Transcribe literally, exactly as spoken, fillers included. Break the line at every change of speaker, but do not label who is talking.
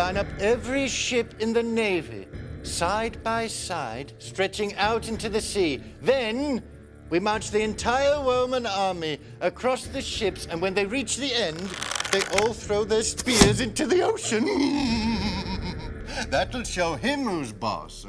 line up every ship in the Navy, side by side, stretching out into the sea. Then we march the entire Roman army across the ships, and when they reach the end, they all throw their spears into the ocean. That'll show him who's boss.